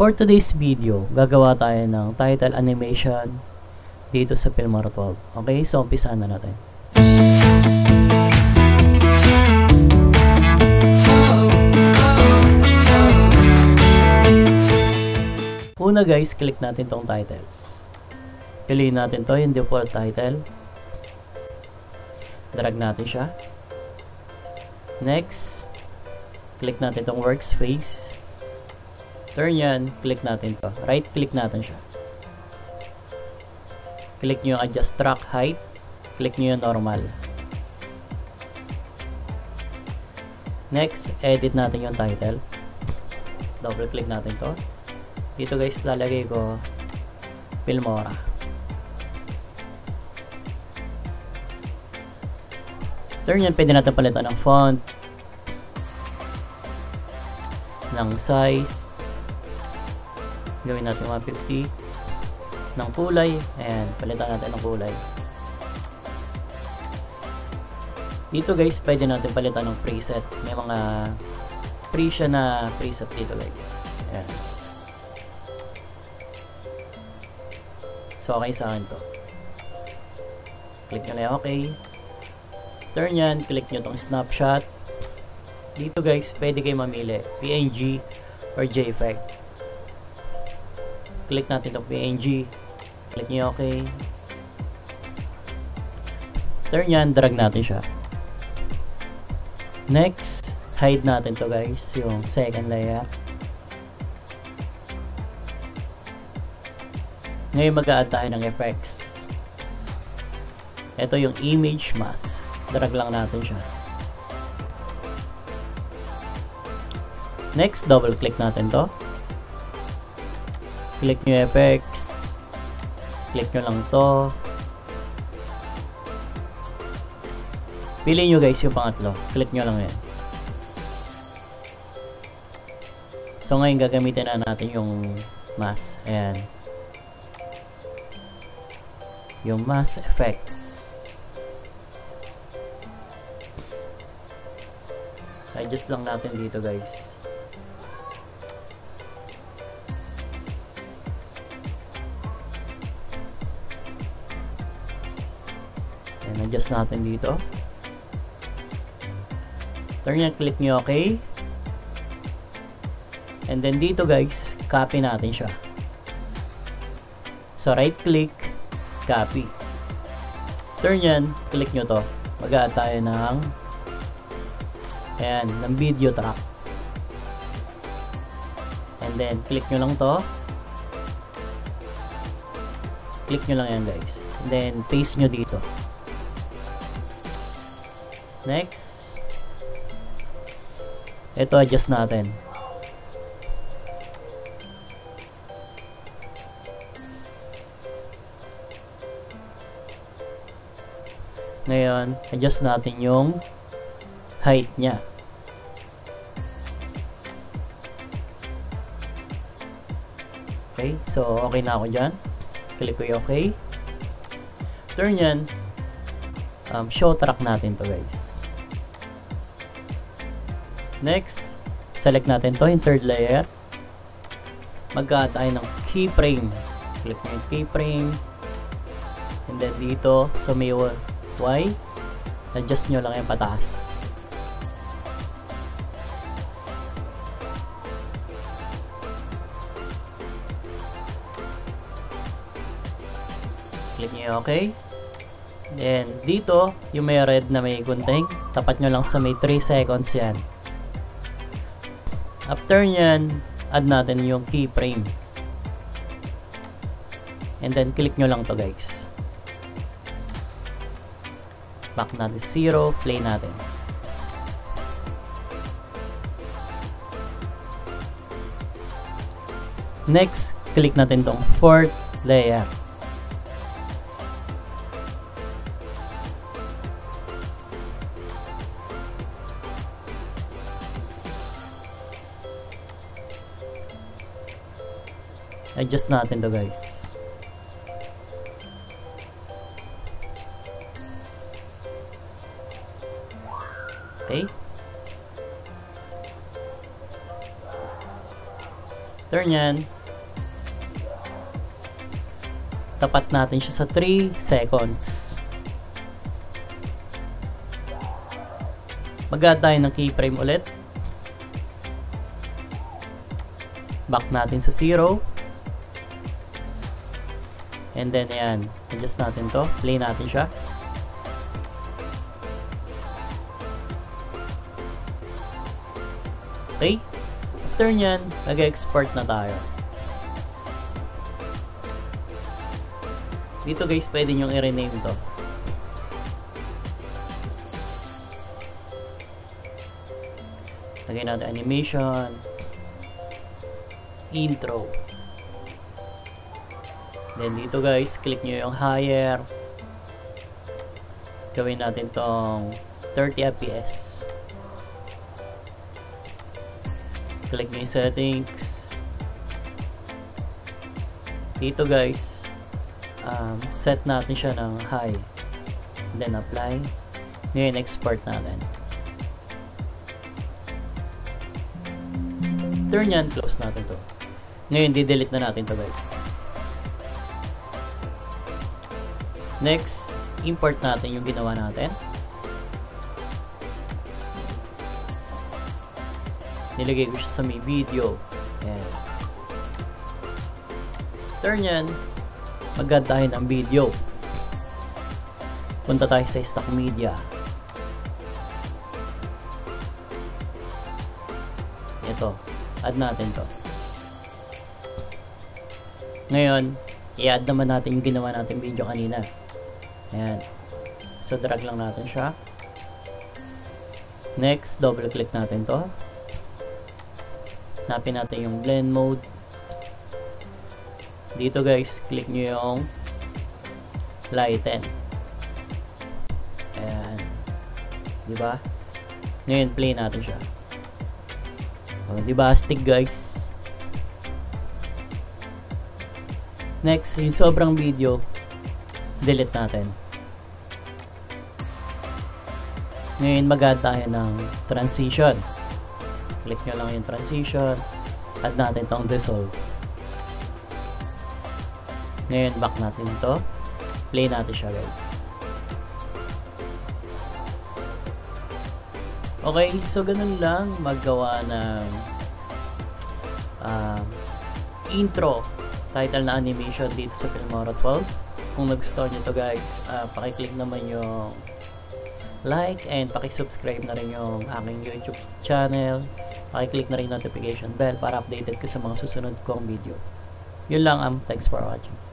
For today's video, gagawa tayo ng title animation dito sa Filmora 12. Okay, so umpisahan na natin. Una guys, click natin tong titles. Piliin natin to, yung default title. Drag natin siya. Next, click natin tong workspace. Turn yan, click natin to. Right click natin siya. Click nyo yung adjust track height. Click nyo yung normal. Next, edit natin yung title. Double click natin to. Dito guys, lalagay ko Filmora. Turn yan, pwede natin palitan ng font, ng size. Gawin natin 150. Ng kulay. Ayan, palitan natin ng kulay. Dito guys, pwede natin palitan ng preset. May mga free siya na preset dito guys. Ayan. So, okay sa akin to. Click nyo na yung okay. Turn yan, click nyo tong snapshot. Dito guys, pwede kayo mamili. PNG or JPEG. Click natin tong PNG. Click nyo okay. Turn yan, drag natin siya. Next, hide natin to guys, yung second layer. Ngayon mag-a-add tayo ng effects. Ito yung image mask. Drag lang natin siya. Next, double click natin to. Click nyo effects. Click nyo lang to. Piliin nyo guys yung pangatlo. Click nyo lang yan. So ngayon gagamitin na natin yung mask. Ayan. Yung mask effects. Adjust lang natin dito guys. Ayan, adjust natin dito. Turn yan, click nyo okay. And then dito guys, copy natin siya. So right click, copy. Turn yan, click nyo to. Mag-a-add tayo ng ayan, ng video track. And then, click nyo lang to. Click nyo lang yan guys. And then, paste nyo dito. Next. Ito, adjust natin. Ngayon, adjust natin yung height niya. Okay, so okay na ako dyan. Click ko yung okay. Turn yan. Show track natin to guys. Next, select natin to yung third layer. Mag-add tayo ng keyframe. Click nyo yung keyframe. And then dito, so may Y, adjust nyo lang yung pataas. Click nyo okay. Then dito, yung may red na may gunting, tapat nyo lang sa may 3 seconds yan. After nyan, add natin yung keyframe. And then click nyo lang to guys. Back natin 0, play natin. Next, click natin tong fourth layer. Adjust natin to guys. Okay. After nyan, tapat natin siya sa 3 seconds. Mag-add tayo ng keyframe ulit. Back natin sa 0. And then, ayan. Adjust natin to. Play natin siya. Okay. After nyan, mag-export na tayo. Dito guys, pwede nyo i-rename to. Lagay natin animation, intro. Then dito guys, click nyo yung higher. Gawin natin tong 30 fps. Click nyo yung settings. Dito guys, set natin siya ng high. Then apply. Ngayon, export natin. Turn yan, close natin to. Ngayon, di-delete na natin to guys. Next, import natin yung ginawa natin. Nilagay ko siya sa may video. Ayan. Turn yan. Mag-add tayo ng video. Punta tayo sa stock media. Ito. Add natin to. Ngayon, i-add naman natin yung ginawa natin video kanina. Ayan. So, drag lang natin siya. Next, double click natin to. Hanapin natin yung blend mode. Dito guys, click nyo yung lighten. Ayan. Diba? Ngayon, play natin siya. O, diba? Stick guys. Next, yung sobrang video, delete natin. Ngayon, mag-add tayo ng transition. Click nyo lang yung transition. Add natin tong dissolve. Ngayon, back natin ito. Play natin siya guys. Okay, so ganun lang maggawa ng intro title na animation dito sa Filmora 12. Kung nagustuhan nyo to guys, pakiclick naman yung like and pakisubscribe na rin yung aking YouTube channel. Pakiclick na rin notification bell para updated ka sa mga susunod kong video. Yun lang, thanks for watching.